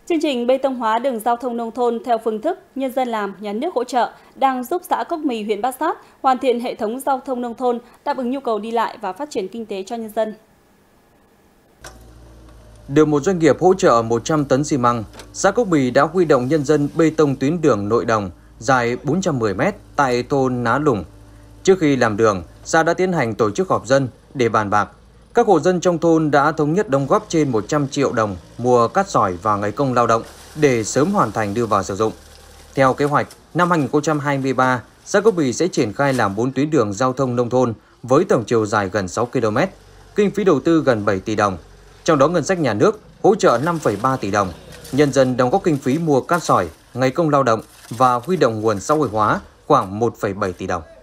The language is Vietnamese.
Chương trình bê tông hóa đường giao thông nông thôn theo phương thức nhân dân làm, nhà nước hỗ trợ đang giúp xã Cốc Mì, huyện Bát Sát hoàn thiện hệ thống giao thông nông thôn, đáp ứng nhu cầu đi lại và phát triển kinh tế cho nhân dân. Được một doanh nghiệp hỗ trợ 100 tấn xi măng, xã Cốc Mì đã huy động nhân dân bê tông tuyến đường nội đồng dài 410 m tại thôn Ná Lùng. Trước khi làm đường, xã đã tiến hành tổ chức họp dân để bàn bạc. Các hộ dân trong thôn đã thống nhất đóng góp trên 100 triệu đồng mua cát sỏi và ngày công lao động để sớm hoàn thành đưa vào sử dụng. Theo kế hoạch, năm 2023, xã Cốc Mì sẽ triển khai làm 4 tuyến đường giao thông nông thôn với tổng chiều dài gần 6 km, kinh phí đầu tư gần 7 tỷ đồng. Trong đó ngân sách nhà nước hỗ trợ 5,3 tỷ đồng, nhân dân đóng góp kinh phí mua cát sỏi, ngày công lao động và huy động nguồn xã hội hóa khoảng 1,7 tỷ đồng.